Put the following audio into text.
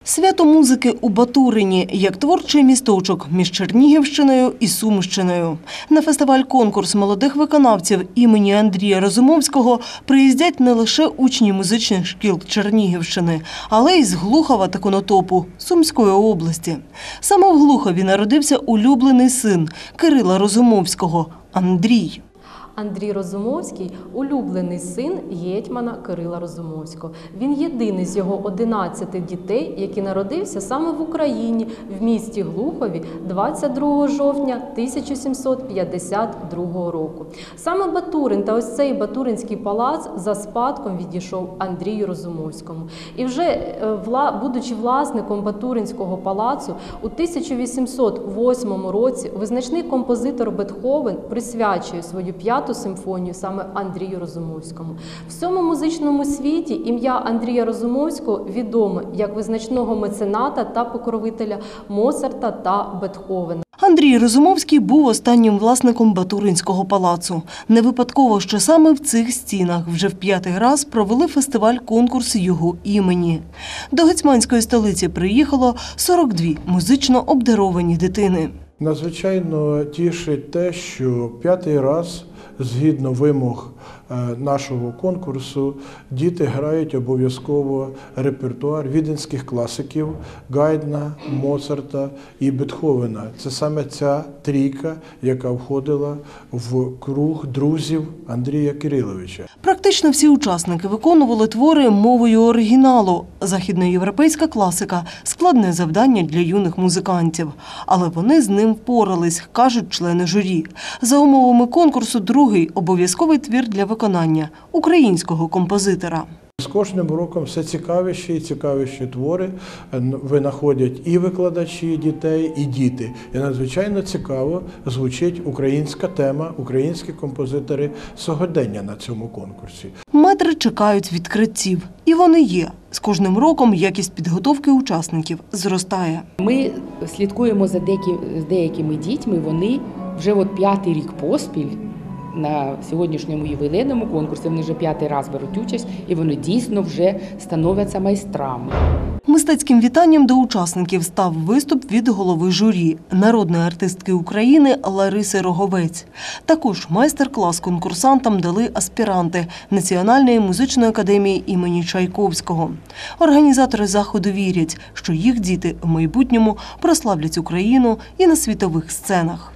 Свято музики у Батурині як творчий місточок між Чернігівщиною і Сумщиною. На фестиваль-конкурс молодих виконавців імені Андрія Розумовського приїздять не лише учні музичних шкіл Чернігівщини, але й з Глухова та Конотопу Сумської області. Саме в Глухові народився улюблений син Кирила Розумовського – Андрій. Андрій Розумовський – улюблений син гетьмана Кирила Розумовського. Він єдиний з його 11 дітей, який народився саме в Україні, в місті Глухові 22 жовтня 1752 року. Саме Батурин та ось цей Батуринський палац за спадком відійшов Андрію Розумовському. І вже будучи власником Батуринського палацу, у 1808 році визначний композитор Бетховен присвячує свою 5-ту симфонію саме Андрію Розумовському. В всьому музичному світі ім'я Андрія Розумовського відоме як визначного мецената та покровителя Моцарта та Бетховена. Андрій Розумовський був останнім власником Батуринського палацу. Не випадково, що саме в цих стінах вже в 5-й раз провели фестиваль-конкурс його імені. До гетьманської столиці приїхало 42 музично обдаровані дитини. Надзвичайно тішить те, що 5-й раз, згідно вимог нашого конкурсу, діти грають обов'язково репертуар віденських класиків Гайдна, Моцарта і Бетховена. Це саме ця трійка, яка входила в круг друзів Андрія Кириловича. Практично всі учасники виконували твори мовою оригіналу. Західноєвропейська класика – складне завдання для юних музикантів. Але вони з ним впорались, кажуть члени журі. За умовами конкурсу другий обов'язковий твір для виконання – українського композитора. З кожним роком все цікавіші і цікавіші твори винаходять і викладачі дітей, і діти. І надзвичайно цікаво звучить українська тема, українські композитори сьогодення на цьому конкурсі. Метри чекають відкриттів. І вони є. З кожним роком якість підготовки учасників зростає. Ми слідкуємо за деякими дітьми, вони вже 5-й рік поспіль на сьогоднішньому ювілейному конкурсі, вони вже 5-й раз беруть участь, і вони дійсно вже становляться майстрами. Мистецьким вітанням до учасників став виступ від голови журі – народної артистки України Лариси Роговець. Також майстер-клас конкурсантам дали аспіранти Національної музичної академії імені Чайковського. Організатори заходу вірять, що їх діти в майбутньому прославлять Україну і на світових сценах.